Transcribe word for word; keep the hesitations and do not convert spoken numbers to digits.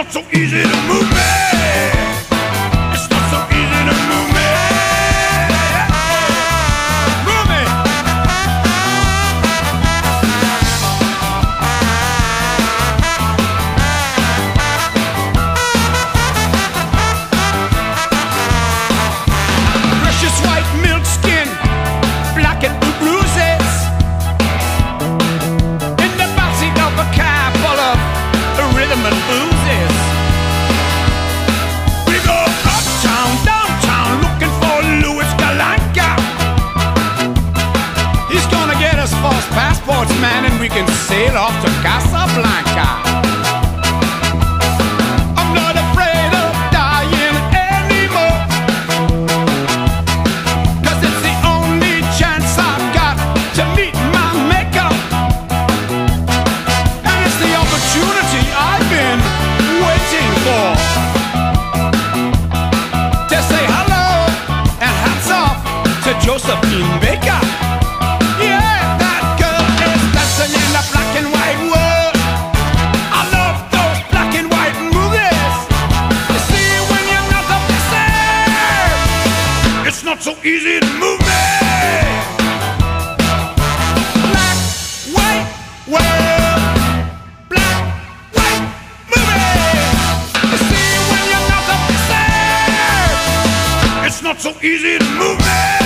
not so easy to move me. It's not so easy to move me. Move me. Precious white milk skin, black and blue bruises. In the backseat of a car full of rhythm and blues. We go uptown, downtown, looking for Louis Galanka. He's gonna get us false passports, man, and we can sail off to Casablanca. I'm not afraid of dying anymore, 'cause it's the only chance I've got to meet my maker. And it's the opportunity I've been waiting for, to say hello and hats off to Josephine Baker. Yeah, that girl is dancing in the black and white world. I love those black and white movies. You see, when you're not up to serve, it's not so easy to move me. Black, white world. Black, white movie. You see, when you're not up to serve, it's not so easy to move me.